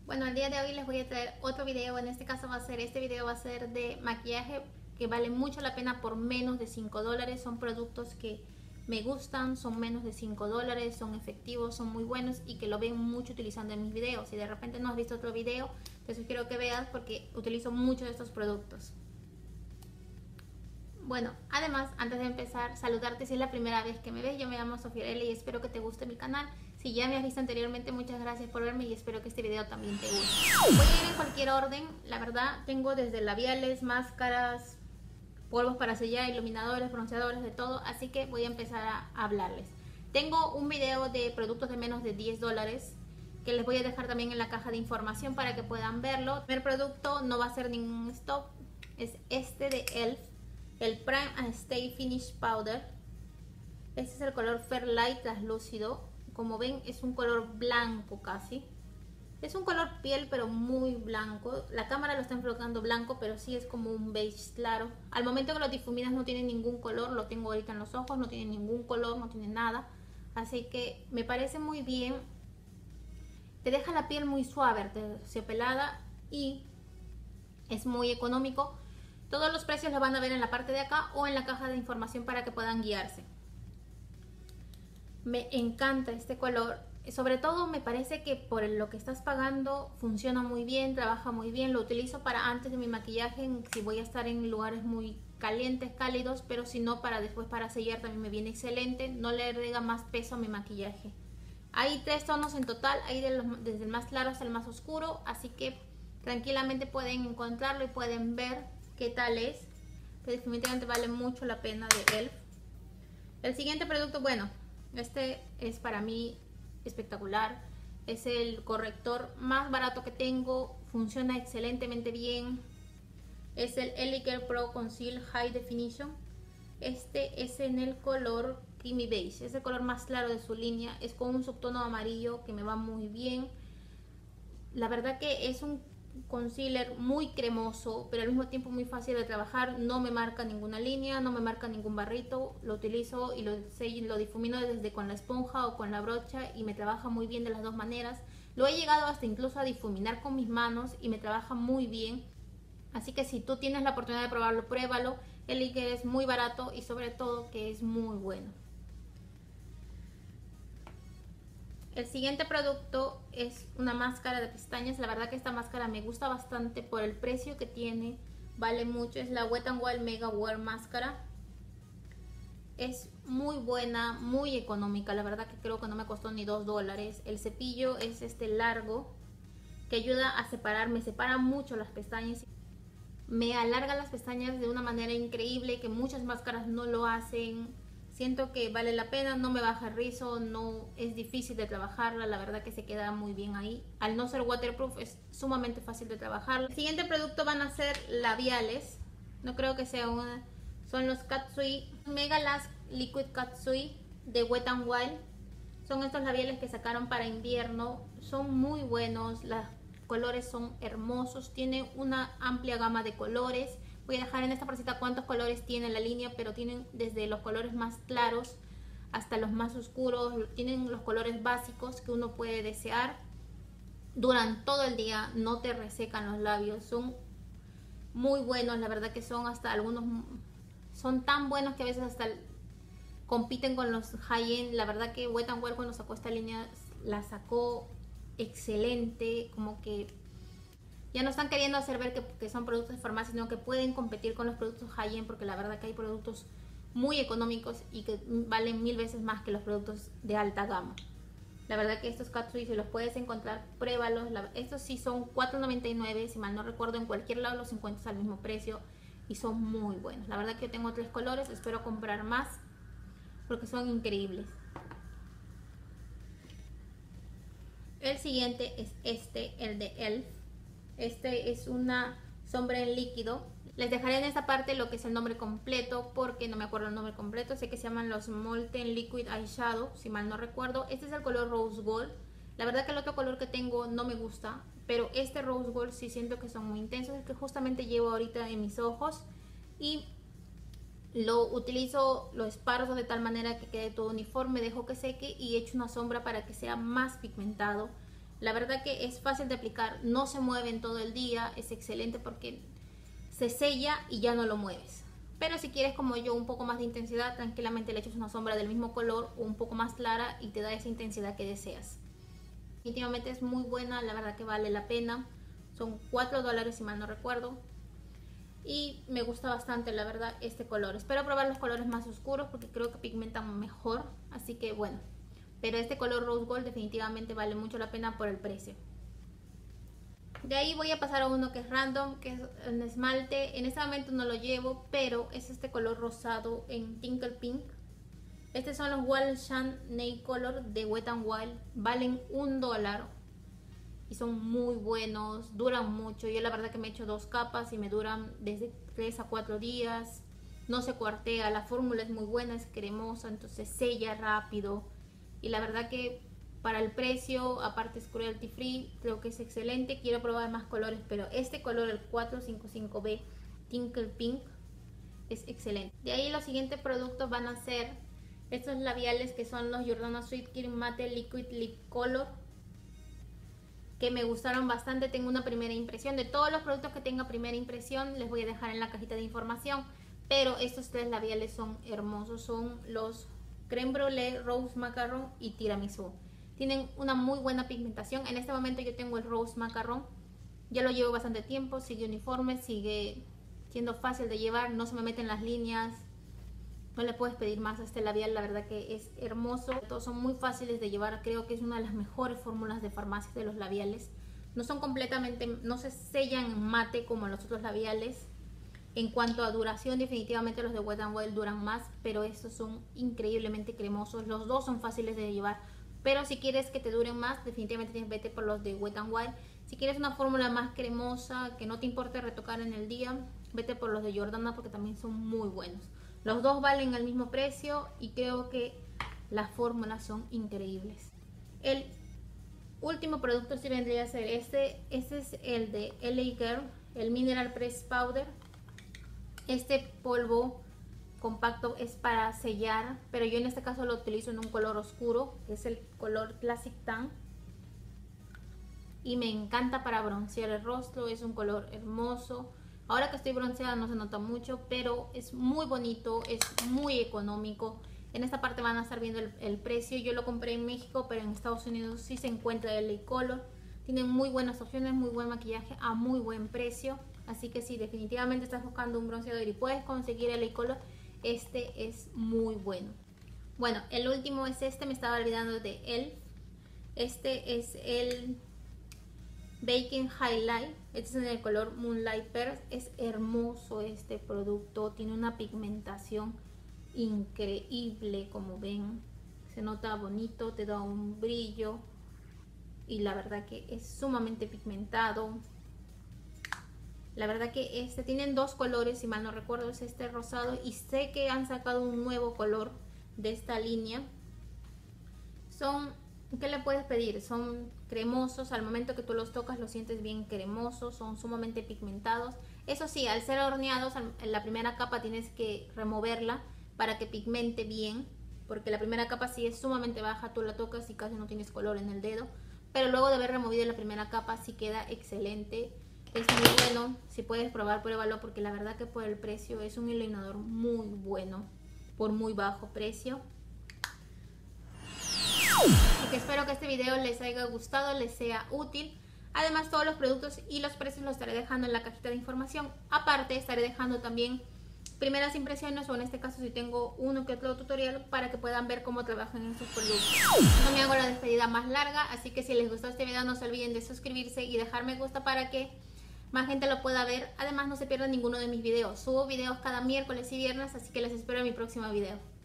Bueno, el día de hoy les voy a traer otro video. En este caso este video va a ser de maquillaje que vale mucho la pena por menos de $5. Son productos que me gustan, son menos de $5, son efectivos, son muy buenos y que lo ven mucho utilizando en mis videos. Si de repente no has visto otro video, te sugiero que veas porque utilizo mucho de estos productos. Bueno, además, antes de empezar, saludarte si es la primera vez que me ves. Yo me llamo Sofiarelli y espero que te guste mi canal. Si ya me has visto anteriormente, muchas gracias por verme y espero que este video también te guste. Voy a ir en cualquier orden. La verdad, tengo desde labiales, máscaras, polvos para sellar, iluminadores, bronceadores, de todo. Así que voy a empezar a hablarles. Tengo un video de productos de menos de $10 que les voy a dejar también en la caja de información para que puedan verlo. El primer producto no va a ser ningún stop. Es este de ELF. El Prime and Stay Finish Powder. Este es el color Fairlight translúcido. Como ven, es un color blanco casi. Es un color piel, pero muy blanco. La cámara lo está enfocando blanco, pero sí es como un beige claro. Al momento que lo difuminas no tiene ningún color. Lo tengo ahorita en los ojos, no tiene ningún color, no tiene nada. Así que me parece muy bien. Te deja la piel muy suave, terciopelada y es muy económico. Todos los precios los van a ver en la parte de acá o en la caja de información para que puedan guiarse. Me encanta este color. Sobre todo me parece que por lo que estás pagando funciona muy bien, trabaja muy bien. Lo utilizo para antes de mi maquillaje, si voy a estar en lugares muy calientes, cálidos, pero si no, para después para sellar también me viene excelente. No le agrega más peso a mi maquillaje. Hay 3 tonos en total, hay desde el más claro hasta el más oscuro, así que tranquilamente pueden encontrarlo y pueden ver qué tal es. Pero definitivamente vale mucho la pena de ELF. El siguiente producto, bueno, este es para mí espectacular. Es el corrector más barato que tengo, funciona excelentemente bien. Es el Elegir Pro Conceal High Definition. Este es en el color Creamy Beige, es el color más claro de su línea. Es con un subtono amarillo que me va muy bien. La verdad que es un concealer muy cremoso, pero al mismo tiempo muy fácil de trabajar. No me marca ninguna línea, no me marca ningún barrito. Lo utilizo y lo difumino desde con la esponja o con la brocha y me trabaja muy bien de las dos maneras. Lo he llegado hasta incluso a difuminar con mis manos y me trabaja muy bien. Así que si tú tienes la oportunidad de probarlo, pruébalo. El líquido es muy barato y sobre todo que es muy bueno. El siguiente producto es una máscara de pestañas. La verdad que esta máscara me gusta bastante por el precio que tiene. Vale mucho. Es la Wet n Wild Mega Wear Máscara. Es muy buena, muy económica. La verdad que creo que no me costó ni $2. El cepillo es este largo que ayuda a separar. Me separa mucho las pestañas. Me alarga las pestañas de una manera increíble que muchas máscaras no lo hacen. Siento que vale la pena, no me baja el rizo, no es difícil de trabajarla, la verdad que se queda muy bien ahí. Al no ser waterproof es sumamente fácil de trabajar. El siguiente producto van a ser labiales. No creo que sea una. Son los Katsui Mega Lash Liquid Katsui de Wet n Wild. Son estos labiales que sacaron para invierno. Son muy buenos, los colores son hermosos, tienen una amplia gama de colores. Voy a dejar en esta partecita cuántos colores tiene la línea, pero tienen desde los colores más claros hasta los más oscuros. Tienen los colores básicos que uno puede desear. Duran todo el día, no te resecan los labios, son muy buenos. La verdad que son hasta algunos, son tan buenos que a veces hasta compiten con los high-end. La verdad que Wet n Wild cuando sacó esta línea la sacó excelente, como que ya no están queriendo hacer ver que son productos de farmacia, sino que pueden competir con los productos high-end, porque la verdad que hay productos muy económicos y que valen 1000 veces más que los productos de alta gama. La verdad que estos Katsui, si los puedes encontrar, pruébalos. Estos sí son $4.99, si mal no recuerdo, en cualquier lado los encuentras al mismo precio y son muy buenos. La verdad que yo tengo 3 colores, espero comprar más porque son increíbles. El siguiente es el de ELF. Este es una sombra en líquido. Les dejaré en esta parte lo que es el nombre completo porque no me acuerdo el nombre completo. Sé que se llaman los Molten Liquid Eyeshadow, si mal no recuerdo. Este es el color Rose Gold. La verdad que el otro color que tengo no me gusta, pero este Rose Gold sí siento que son muy intensos. Es que justamente llevo ahorita en mis ojos y lo utilizo, lo esparzo de tal manera que quede todo uniforme, dejo que seque y echo una sombra para que sea más pigmentado. La verdad que es fácil de aplicar, no se mueve en todo el día, es excelente porque se sella y ya no lo mueves. Pero si quieres como yo un poco más de intensidad, tranquilamente le echas una sombra del mismo color o un poco más clara y te da esa intensidad que deseas. Definitivamente es muy buena, la verdad que vale la pena. Son $4 si mal no recuerdo. Y me gusta bastante la verdad este color. Espero probar los colores más oscuros porque creo que pigmentan mejor. Así que bueno. Pero este color Rose Gold definitivamente vale mucho la pena por el precio. De ahí voy a pasar a uno que es random, que es un esmalte. En este momento no lo llevo, pero es este color rosado en Tinkle Pink. Estos son los Wild Shine Nail Color de Wet n Wild. Valen $1 y son muy buenos, duran mucho. Yo la verdad que me he hecho 2 capas y me duran desde 3 a 4 días. No se cuartea, la fórmula es muy buena, es cremosa, entonces sella rápido. Y la verdad que para el precio, aparte es cruelty free, creo que es excelente. Quiero probar más colores, pero este color, el 455B Tinkle Pink, es excelente. De ahí los siguientes productos van a ser estos labiales que son los Jordana Sweet Cream Matte Liquid Lip Color, que me gustaron bastante. Tengo una primera impresión. De todos los productos que tenga primera impresión les voy a dejar en la cajita de información, pero estos 3 labiales son hermosos. Son los Creme Brulee, Rose Macaron y Tiramisú. Tienen una muy buena pigmentación. En este momento yo tengo el Rose Macaron, ya lo llevo bastante tiempo, sigue uniforme, sigue siendo fácil de llevar, no se me meten las líneas. No le puedes pedir más a este labial, la verdad que es hermoso. Todos son muy fáciles de llevar, creo que es una de las mejores fórmulas de farmacia de los labiales. No son completamente, no se sellan en mate como los otros labiales. En cuanto a duración, definitivamente los de Wet n Wild duran más, pero estos son increíblemente cremosos. Los dos son fáciles de llevar, pero si quieres que te duren más, definitivamente tienes que vete por los de Wet n Wild. Si quieres una fórmula más cremosa, que no te importe retocar en el día, vete por los de Jordana porque también son muy buenos. Los dos valen el mismo precio y creo que las fórmulas son increíbles. El último producto sí vendría a ser este es el de LA Girl, el Mineral Press Powder. Este polvo compacto es para sellar, pero yo en este caso lo utilizo en un color oscuro, que es el color Classic Tan. Y me encanta para broncear el rostro, es un color hermoso. Ahora que estoy bronceada no se nota mucho, pero es muy bonito, es muy económico. En esta parte van a estar viendo el precio. Yo lo compré en México, pero en Estados Unidos sí se encuentra el LA Color. Tienen muy buenas opciones, muy buen maquillaje a muy buen precio. Así que si definitivamente estás buscando un bronceador y puedes conseguir el LA Color, este es muy bueno. Bueno, el último es este, me estaba olvidando de él. Este es el Baking Highlight, este es en el color Moonlight Pearl. Es hermoso este producto, tiene una pigmentación increíble, como ven, se nota bonito, te da un brillo y la verdad que es sumamente pigmentado. La verdad que este tienen 2 colores, si mal no recuerdo, es este rosado y sé que han sacado un nuevo color de esta línea. Son, ¿qué le puedes pedir? Son cremosos, al momento que tú los tocas los sientes bien cremosos, son sumamente pigmentados. Eso sí, al ser horneados, en la primera capa tienes que removerla para que pigmente bien, porque la primera capa sí es sumamente baja, tú la tocas y casi no tienes color en el dedo, pero luego de haber removido la primera capa sí queda excelente. Es muy bueno, si puedes probar, pruébalo, porque la verdad que por el precio es un iluminador muy bueno, por muy bajo precio. Así que espero que este video les haya gustado, les sea útil. Además, todos los productos y los precios los estaré dejando en la cajita de información. Aparte, estaré dejando también primeras impresiones, o en este caso si tengo uno que otro tutorial, para que puedan ver cómo trabajo en estos productos. No me hago la despedida más larga, así que si les gustó este video no se olviden de suscribirse y dejar me gusta para que más gente lo pueda ver. Además, no se pierdan ninguno de mis videos. Subo videos cada miércoles y viernes, así que les espero en mi próximo video.